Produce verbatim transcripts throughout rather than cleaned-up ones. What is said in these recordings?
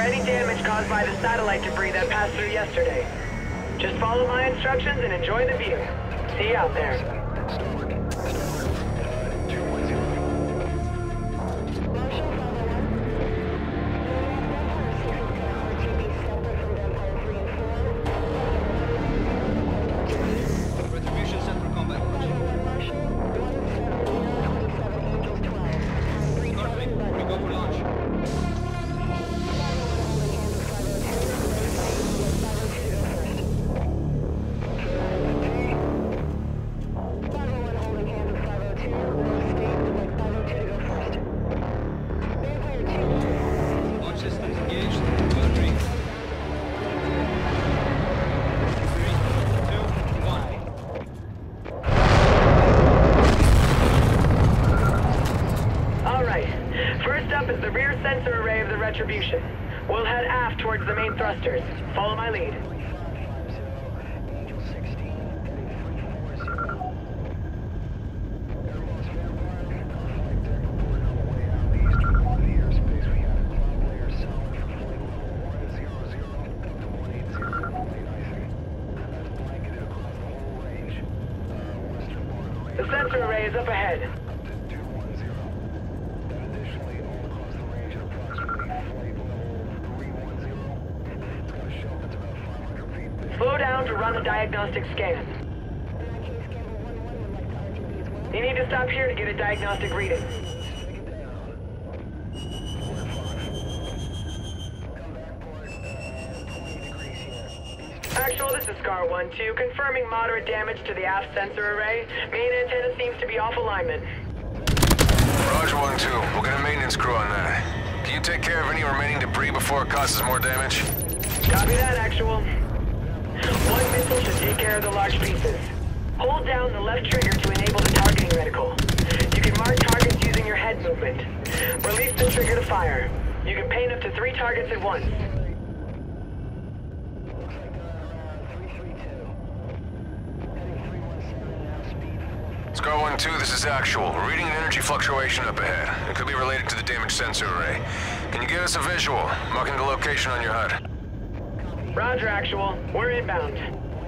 any damage caused by the satellite debris that passed through yesterday. Just follow my instructions and enjoy the view. See you out there. Retribution. We'll head aft towards the main thrusters. Follow my lead. The sensor array is up ahead. Slow down to run a diagnostic scan. You need to stop here to get a diagnostic reading. Actual, this is Scar one two, confirming moderate damage to the aft sensor array. Main antenna seems to be off alignment. Roger one two, we'll get a maintenance crew on that. Can you take care of any remaining debris before it causes more damage? Copy that, Actual. One missile should take care of the large pieces. Hold down the left trigger to enable the targeting reticle. You can mark targets using your head movement. Release the trigger to fire. You can paint up to three targets at once. Scar one two, this is Actual. We're reading an energy fluctuation up ahead. It could be related to the damaged sensor array. Can you give us a visual, marking the location on your H U D? Roger, Actual. We're inbound.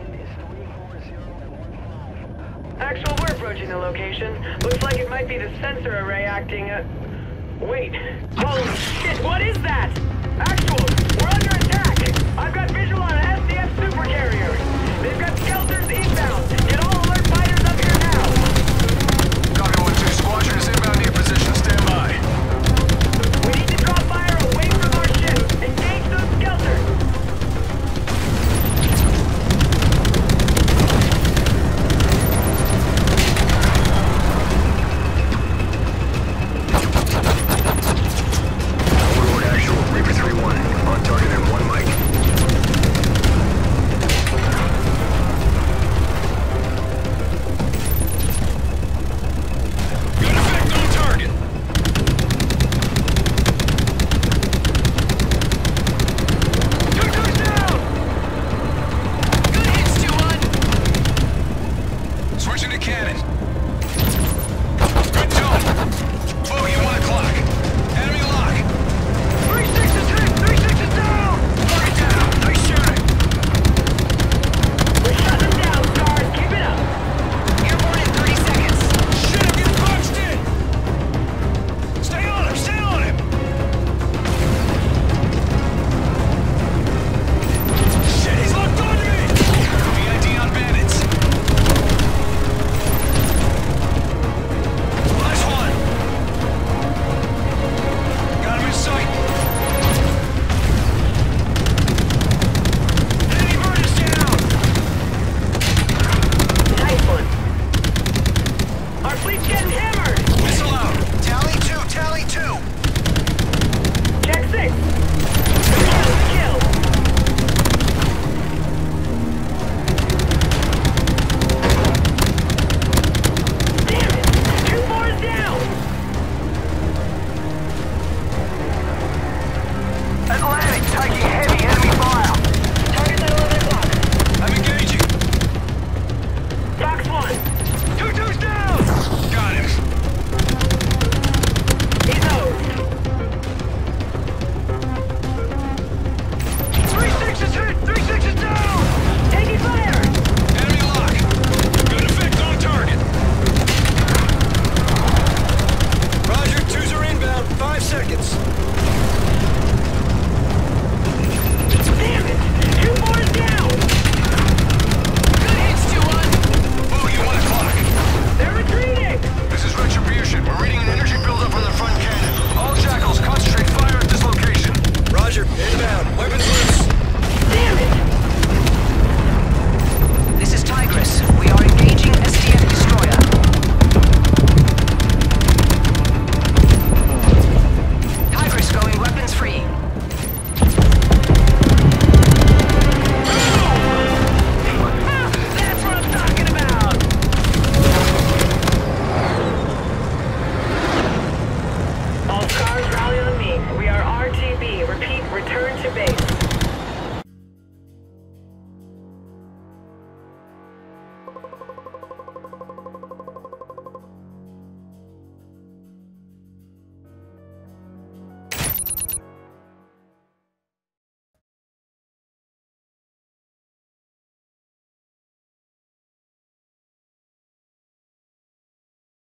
Actual, we're approaching the location. Looks like it might be the sensor array acting, uh... Wait. Holy shit, what is that? Actual, we're under attack! I've got visual on an S D F supercarrier. They've got skelters inbound. Get all alert fighters up here now. Copy one two, squadron is inbound to your position. Stand by. We need to draw fire away from our ship. Engage those skelters. Fleet's getting hammered! Missile out! Tally two! Tally two!